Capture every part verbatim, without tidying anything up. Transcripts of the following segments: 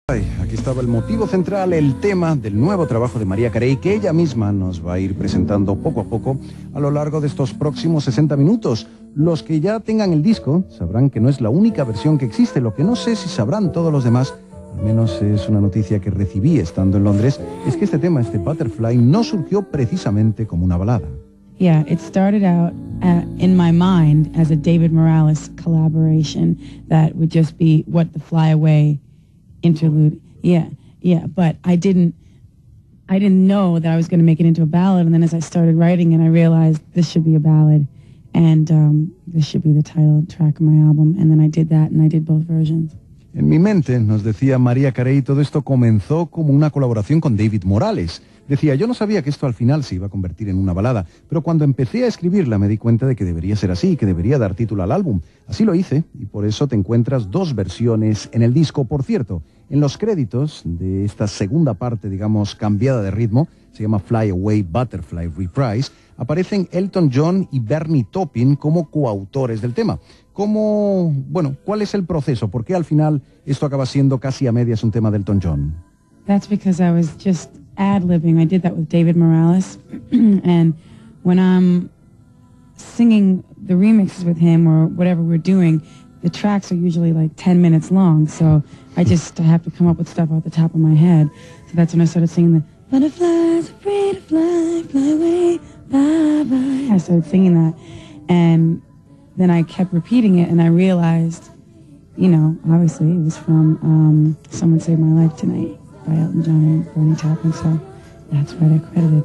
Aquí estaba el motivo central, el tema del nuevo trabajo de Mariah Carey, que ella misma nos va a ir presentando poco a poco a lo largo de estos próximos sesenta minutos. Los que ya tengan el disco sabrán que no es la única versión que existe. Lo que no sé si sabrán todos los demás, al menos es una noticia que recibí estando en Londres, es que este tema, este Butterfly, no surgió precisamente como una balada. Yeah, it started out uh, in my mind as a David Morales collaboration that would just be What the Fly Away interlude. Yeah, yeah, but I didn't I didn't know that I was going to make it into a ballad, and then as I started writing it, I realized this should be a ballad, and um, this should be the title track of my album, and then I did that, and I did both versions. En mi mente, nos decía Mariah Carey, todo esto comenzó como una colaboración con David Morales. Decía, yo no sabía que esto al final se iba a convertir en una balada, pero cuando empecé a escribirla me di cuenta de que debería ser así, que debería dar título al álbum. Así lo hice, y por eso te encuentras dos versiones en el disco. Por cierto, en los créditos de esta segunda parte, digamos, cambiada de ritmo, se llama Fly Away Butterfly Reprise, aparecen Elton John y Bernie Taupin como coautores del tema. ¿Cómo, bueno, cuál es el proceso? ¿Por qué al final esto acaba siendo casi a medias un tema de Elton John? That's because I was just ad-libbing. I did that with David Morales, and when I'm singing the remixes with him or whatever we're doing, the tracks are usually like ten minutes long, so I just have to come up with stuff off the top of my head. So that's when I started singing the butterflies are free to fly, fly away, bye bye. I started singing that, and then I kept repeating it, and I realized, you know, obviously it was from um, Someone Saved My Life Tonight by Elton John and Bernie Taupin, so that's why they're credited.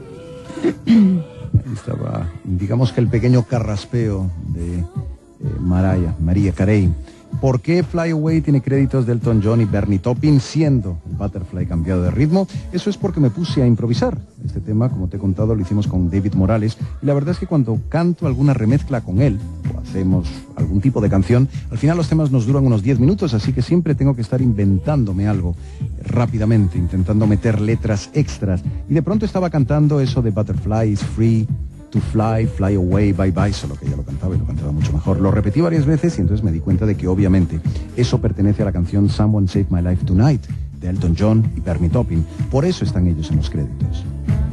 Ahí estaba, digamos que el pequeño carraspeo de eh, Mariah, Mariah Carey. ¿Por qué Fly Away tiene créditos de Elton John y Bernie Taupin siendo el Butterfly cambiado de ritmo? Eso es porque me puse a improvisar. Este tema, como te he contado, lo hicimos con David Morales, y la verdad es que cuando canto alguna remezcla con él, o hacemos algún tipo de canción, al final los temas nos duran unos diez minutos, así que siempre tengo que estar inventándome algo rápidamente, intentando meter letras extras, y de pronto estaba cantando eso de Butterfly is free to fly, fly away, bye bye, solo que ella lo cantaba y lo cantaba mucho mejor. Lo repetí varias veces y entonces me di cuenta de que obviamente eso pertenece a la canción Someone Saved My Life Tonight de Elton John y Bernie Taupin. Por eso están ellos en los créditos.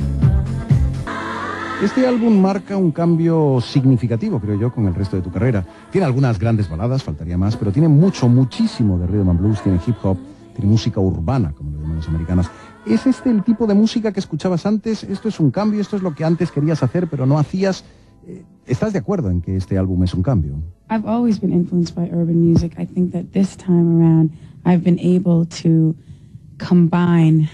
Este álbum marca un cambio significativo, creo yo, con el resto de tu carrera. Tiene algunas grandes baladas, faltaría más, pero tiene mucho, muchísimo de rhythm and blues, tiene hip hop, tiene música urbana, como lo llaman los americanos. ¿Es este el tipo de música que escuchabas antes? ¿Esto es un cambio? ¿Esto es lo que antes querías hacer pero no hacías? ¿Estás de acuerdo en que este álbum es un cambio? I've always been influenced by urban music. I think that this time around I've been able to combine,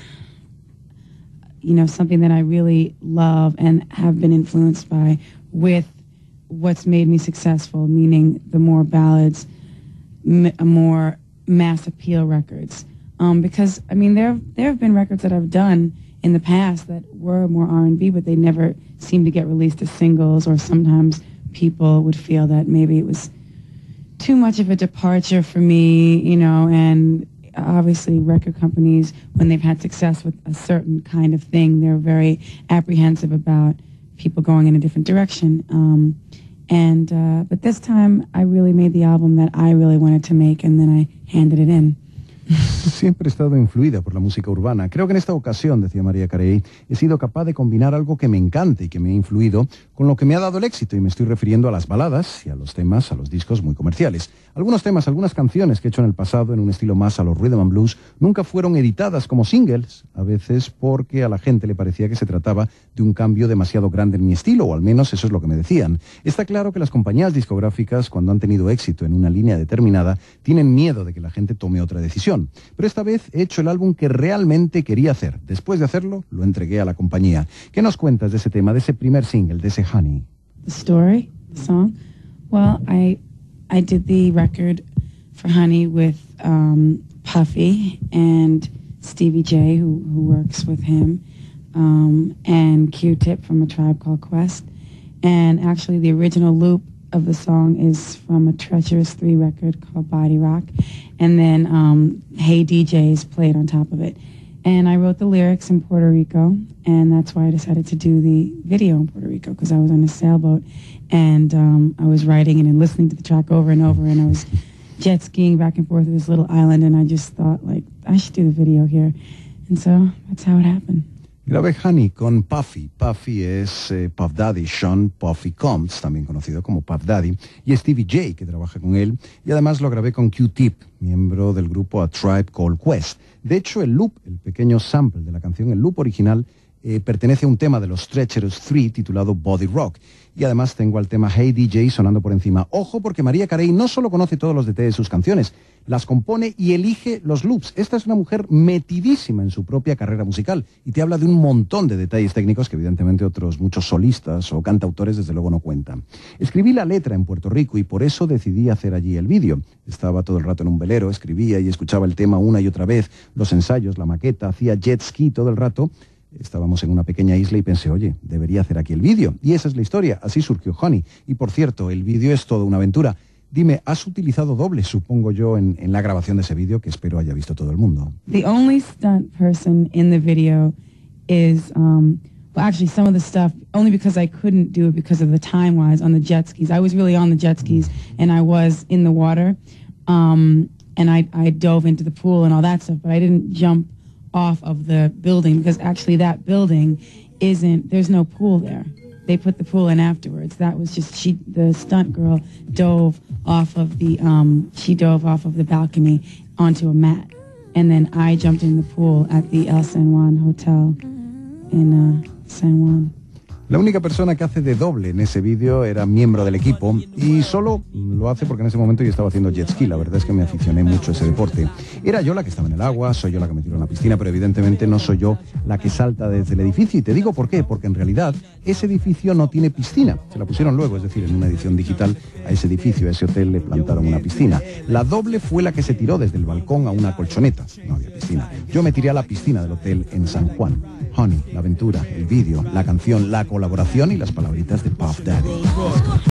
you know, something that I really love and have been influenced by with what's made me successful, meaning the more ballads, m more mass appeal records. Um, because, I mean, there, there have been records that I've done in the past that were more R and B, but they never seemed to get released as singles, or sometimes people would feel that maybe it was too much of a departure for me, you know, and obviously record companies, when they've had success with a certain kind of thing, they're very apprehensive about people going in a different direction. Um, and, uh, but this time I really made the album that I really wanted to make, and then I handed it in. Siempre he estado influida por la música urbana. Creo que en esta ocasión, decía Mariah Carey, he sido capaz de combinar algo que me encanta y que me ha influido con lo que me ha dado el éxito, y me estoy refiriendo a las baladas y a los temas, a los discos muy comerciales. Algunos temas, algunas canciones que he hecho en el pasado en un estilo más a los rhythm and blues nunca fueron editadas como singles, a veces porque a la gente le parecía que se trataba de un cambio demasiado grande en mi estilo, o al menos eso es lo que me decían. Está claro que las compañías discográficas, cuando han tenido éxito en una línea determinada, tienen miedo de que la gente tome otra decisión. Pero esta vez he hecho el álbum que realmente quería hacer. Después de hacerlo, lo entregué a la compañía. ¿Qué nos cuentas de ese tema, de ese primer single, de ese Honey? The story, the song. Well, I I did the record for Honey with um, Puffy and Stevie J, who who works with him, um, and Q-Tip from A Tribe Called Quest. And actually, the original loop of the song is from a Treacherous three record called Body Rock, and then um, Hey D Js played on top of it. And I wrote the lyrics in Puerto Rico, and that's why I decided to do the video in Puerto Rico, because I was on a sailboat, and um, I was writing it and listening to the track over and over, and I was jet skiing back and forth to this little island, and I just thought, like, I should do the video here. And so that's how it happened. Grabé Honey con Puffy. Puffy es eh, Puff Daddy, Sean Puffy Combs, también conocido como Puff Daddy, y Stevie J, que trabaja con él, y además lo grabé con Q-Tip, miembro del grupo A Tribe Called Quest. De hecho, el loop, el pequeño sample de la canción, el loop original, eh, pertenece a un tema de los Treacherous Three titulado Body Rock. Y además tengo al tema Hey D J sonando por encima. Ojo, porque Mariah Carey no solo conoce todos los detalles de sus canciones, las compone y elige los loops. Esta es una mujer metidísima en su propia carrera musical y te habla de un montón de detalles técnicos que evidentemente otros muchos solistas o cantautores desde luego no cuentan. Escribí la letra en Puerto Rico y por eso decidí hacer allí el vídeo. Estaba todo el rato en un velero, escribía y escuchaba el tema una y otra vez, los ensayos, la maqueta, hacía jet ski todo el rato. Estábamos en una pequeña isla y pensé, oye, debería hacer aquí el vídeo. Y esa es la historia, así surgió Honey. Y por cierto, el vídeo es toda una aventura. Dime, ¿has utilizado doble, supongo yo, en, en la grabación de ese vídeo que espero haya visto todo el mundo? The only stunt person in the video is, um, well, actually some of the stuff, only because I couldn't do it because of the time-wise on the jet skis. I was really on the jet skis and I was in the water, um, and I, I dove into the pool and all that stuff, but I didn't jump off of the building because actually that building isn't, there's no pool there. They put the pool in afterwards. That was just, she, the stunt girl dove off of the, um, she dove off of the balcony onto a mat. And then I jumped in the pool at the El San Juan Hotel in uh, San Juan. La única persona que hace de doble en ese vídeo era miembro del equipo y solo lo hace porque en ese momento yo estaba haciendo jet ski. La verdad es que me aficioné mucho a ese deporte. Era yo la que estaba en el agua, soy yo la que me tiro en la piscina, pero evidentemente no soy yo la que salta desde el edificio. Y te digo por qué, porque en realidad ese edificio no tiene piscina. Se la pusieron luego, es decir, en una edición digital a ese edificio, a ese hotel le plantaron una piscina. La doble fue la que se tiró desde el balcón a una colchoneta. No había piscina. Yo me tiré a la piscina del hotel en San Juan. Honey, la aventura, el vídeo, la canción, la colaboración y las palabritas de Puff Daddy.